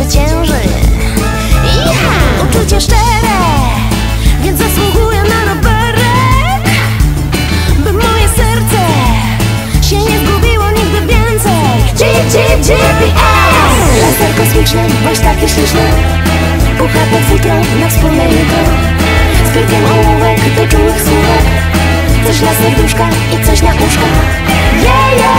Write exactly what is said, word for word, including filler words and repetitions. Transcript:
zwycięży. Iha! Uczucie szczere, więc zasługuję na rowerek, by moje serce się nie zgubiło nigdy więcej. G G G P S! Laser kosmiczny, bądź taki śliczny. Uchapę twój tron na wspólne jutro. Z kilkiem ołówek do czułych słówek. Coś na serduszka i coś na uszka. Yeah, yeah!